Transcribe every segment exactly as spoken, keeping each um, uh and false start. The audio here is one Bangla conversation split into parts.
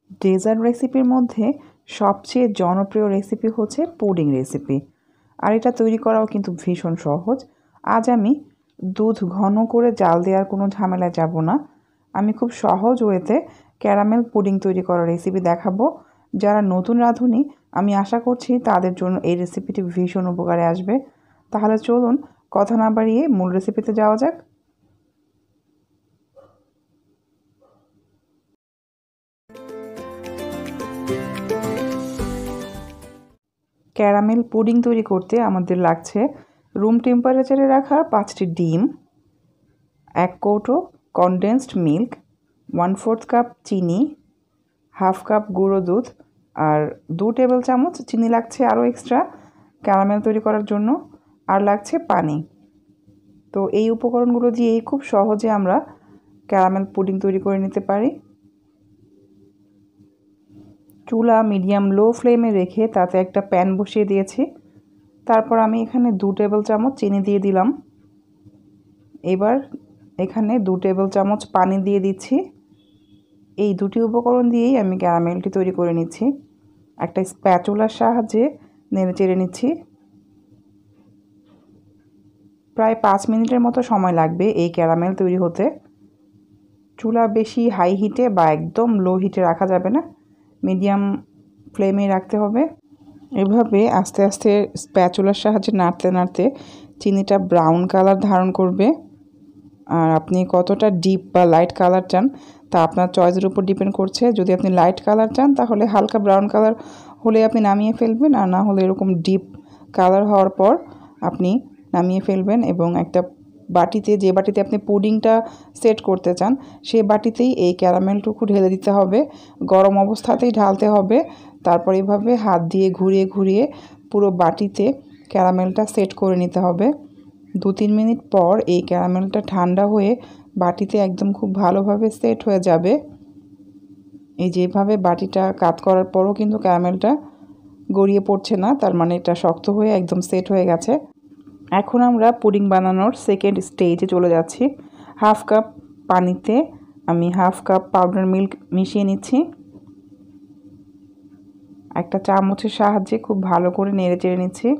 ডেজার্ট রেসিপির মধ্যে সবচেয়ে জনপ্রিয় রেসিপি হচ্ছে পুডিং রেসিপি। আর এটা তৈরি করাও কিন্তু ভীষণ সহজ। আজ আমি দুধ ঘন করে জাল দেওয়ার কোনো ঝামেলায় যাব না। আমি খুব সহজ ওয়েতে ক্যারামেল পুডিং তৈরি করার রেসিপি দেখাবো। যারা নতুন রাঁধুনি আমি আশা করছি তাদের জন্য এই রেসিপিটি ভীষণ উপকারে আসবে। তাহলে চলুন কথা না বাড়িয়ে মূল রেসিপিতে যাওয়া যাক। ক্যারামেল পুডিং তৈরি করতে আমাদের লাগছে রুম টেম্পারেচারে রাখা পাঁচটি ডিম, এক কৌটো condensed milk, one fourth cup চিনি, হাফ কাপ গুঁড়ো দুধ আর দু টেবিল চামচ চিনি লাগছে আরও এক্সট্রা ক্যারামেল তৈরি করার জন্য, আর লাগছে পানি। তো এই উপকরণগুলো দিয়েই খুব সহজে আমরা ক্যারামেল পুডিং তৈরি করে নিতে পারি। চুলা মিডিয়াম লো ফ্লেমে রেখে তাতে একটা প্যান বসিয়ে দিয়েছি। তারপর আমি এখানে দু টেবিল চামচ চিনি দিয়ে দিলাম। এবার এখানে দু টেবিল চামচ পানি দিয়ে দিচ্ছি। এই দুটি উপকরণ দিয়েই আমি ক্যারামেলটি তৈরি করে নিচ্ছি। একটা স্প্যাচুলার সাহায্যে নেড়ে চেড়ে নিচ্ছি। প্রায় পাঁচ মিনিটের মতো সময় লাগবে এই ক্যারামেল তৈরি হতে। চুলা বেশি হাই হিটে বা একদম লো হিটে রাখা যাবে না, মিডিয়াম ফ্লেমে রাখতে হবে। এভাবে আস্তে আস্তে স্প্যাচুলার সাহায্যে নাড়তে নাড়তে চিনিটা ব্রাউন কালার ধারণ করবে। আর আপনি কতটা ডিপ বা লাইট কালার চান তা আপনার চয়েসের উপর ডিপেন্ড করছে। যদি আপনি লাইট কালার চান তাহলে হালকা ব্রাউন কালার হলে আপনি নামিয়ে ফেলবেন, আর না হলে এরকম ডিপ কালার হওয়ার পর আপনি নামিয়ে ফেলবেন। এবং একটা বাটিতে, যে বাটিতে আপনি পুডিংটা সেট করতে চান সেই বাটিতেই এই ক্যারামেলটুকু ঢেলে দিতে হবে। গরম অবস্থাতেই ঢালতে হবে। তারপর এভাবে হাত দিয়ে ঘুরিয়ে ঘুরিয়ে পুরো বাটিতে ক্যারামেলটা সেট করে নিতে হবে। দু তিন মিনিট পর এই ক্যারামেলটা ঠান্ডা হয়ে বাটিতে একদম খুব ভালোভাবে সেট হয়ে যাবে। এই যেভাবে বাটিটা কাত করার পরও কিন্তু ক্যারামেলটা গড়িয়ে পড়ছে না, তার মানে এটা শক্ত হয়ে একদম সেট হয়ে গেছে। এখন আমরা পুডিং বানানোর সেকেন্ড স্টেজে চলে যাচ্ছি। হাফ কাপ পানিতে আমি হাফ কাপ পাউডার মিল্ক মিশিয়ে নিচ্ছি। একটা চামচের সাহায্যে খুব ভালো করে নেড়ে চেড়ে নিচ্ছি।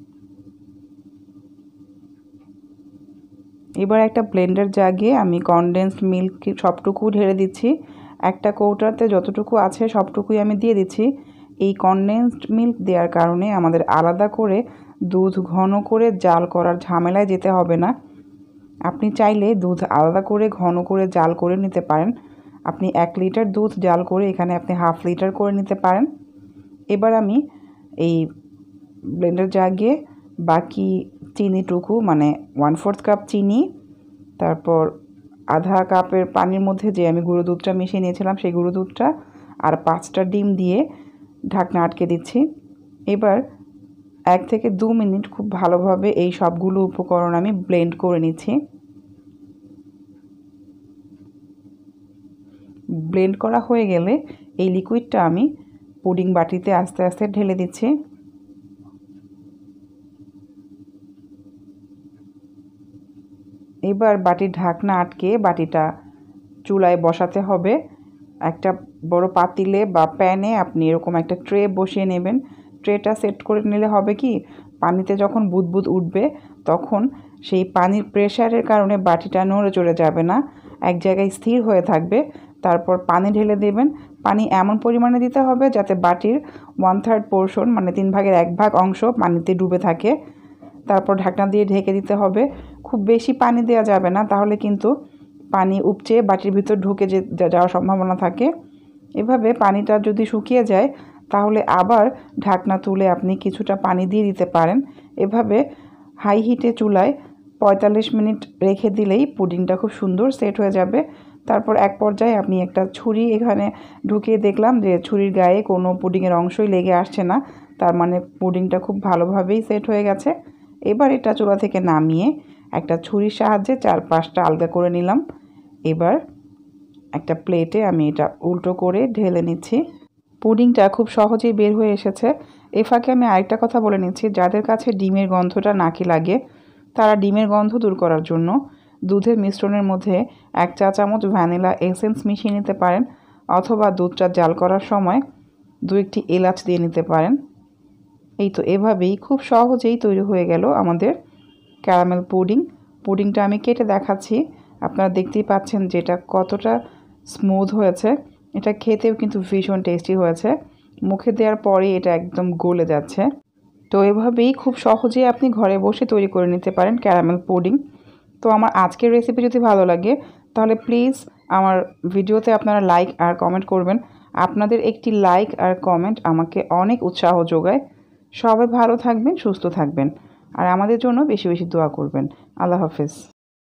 এবার একটা ব্লেন্ডার জাগে আমি কনডেন্সড মিল্ক সবটুকু ঢেলে দিচ্ছি। একটা কৌটাতে যতটুকু আছে সবটুকুই আমি দিয়ে দিচ্ছি। এই কনডেন্সড মিল্ক দেওয়ার কারণে আমাদের আলাদা করে দুধ ঘন করে জাল করার ঝামেলায় যেতে হবে না। আপনি চাইলে দুধ আলাদা করে ঘন করে জাল করে নিতে পারেন। আপনি এক লিটার দুধ জাল করে এখানে আপনি হাফ লিটার করে নিতে পারেন। এবার আমি এই ব্লেন্ডার জাগে বাকি চিনিটুকু, মানে ওয়ান ফোর্থ কাপ চিনি, তারপর আধা কাপের পানির মধ্যে যে আমি গুঁড়ো দুধটা মিশিয়ে নিয়েছিলাম সেই গুঁড়ো দুধটা আর পাঁচটা ডিম দিয়ে ঢাকনা আটকে দিচ্ছি। এবার এক থেকে দু মিনিট খুব ভালোভাবে এই সবগুলো উপকরণ আমি ব্লেন্ড করে নিচ্ছি। ব্লেন্ড করা হয়ে গেলে এই লিকুইডটা আমি পুডিং বাটিতে আস্তে আস্তে ঢেলে দিচ্ছি। এবার বাটির ঢাকনা আটকে বাটিটা চুলায় বসাতে হবে। একটা বড় পাতিলে বা প্যানে আপনি এরকম একটা ট্রে বসিয়ে নেবেন। ট্রেটা সেট করে নিলে হবে কি, পানিতে যখন বুদবুদ উঠবে তখন সেই পানির প্রেশারের কারণে বাটিটা নড়ে চড়ে যাবে না, এক জায়গায় স্থির হয়ে থাকবে। তারপর পানি ঢেলে দেবেন। পানি এমন পরিমাণে দিতে হবে যাতে বাটির ওয়ান থার্ড পোর্শন, মানে তিন ভাগের এক ভাগ অংশ পানিতে ডুবে থাকে। তারপর ঢাকনা দিয়ে ঢেকে দিতে হবে। খুব বেশি পানি দেওয়া যাবে না, তাহলে কিন্তু পানি উপচে বাটির ভিতর ঢুকে যে যাওয়ার সম্ভাবনা থাকে। এভাবে পানিটা যদি শুকিয়ে যায় তাহলে আবার ঢাকনা তুলে আপনি কিছুটা পানি দিয়ে দিতে পারেন। এভাবে হাই হিটে চুলায় পঁয়তাল্লিশ মিনিট রেখে দিলেই পুডিংটা খুব সুন্দর সেট হয়ে যাবে। তারপর এক পর্যায়ে আপনি একটা ছুরি এখানে ঢুকিয়ে দেখলাম যে ছুরির গায়ে কোনো পুডিংয়ের অংশই লেগে আসছে না, তার মানে পুডিংটা খুব ভালোভাবেই সেট হয়ে গেছে। এবার এটা চুলা থেকে নামিয়ে একটা ছুরির সাহায্যে চারপাশটা আলগা করে নিলাম। এবার একটা প্লেটে আমি এটা উল্টো করে ঢেলে নিচ্ছি। পুডিংটা খুব সহজেই বের হয়ে এসেছে। এ ফাঁকে আমি আরেকটা কথা বলে নিচ্ছি, যাদের কাছে ডিমের গন্ধটা নাকি লাগে তারা ডিমের গন্ধ দূর করার জন্য দুধের মিশ্রণের মধ্যে এক চা চামচ ভ্যানিলা এসেন্স মিশিয়ে নিতে পারেন। অথবা দুধটা জাল করার সময় দু একটি এলাচ দিয়ে নিতে পারেন। এই তো এভাবেই খুব সহজেই তৈরি হয়ে গেল আমাদের ক্যারামেল পুডিং। পুডিংটা আমি কেটে দেখাচ্ছি, আপনারা দেখতেই পাচ্ছেন যে এটা কতটা স্মুথ হয়েছে। এটা খেতেও কিন্তু ভীষণ টেস্টি হয়েছে, মুখে দেওয়ার পরে এটা একদম গলে যাচ্ছে। তো এভাবেই খুব সহজেই আপনি ঘরে বসে তৈরি করে নিতে পারেন ক্যারামেল পুডিং। তো আমার আজকের রেসিপি যদি ভালো লাগে তাহলে প্লিজ আমার ভিডিওতে আপনারা লাইক আর কমেন্ট করবেন। আপনাদের একটি লাইক আর কমেন্ট আমাকে অনেক উৎসাহ যোগায়। সবাই ভালো থাকবেন, সুস্থ থাকবেন আর আমাদের জন্য বেশি বেশি দোয়া করবেন। আল্লাহ হাফেজ।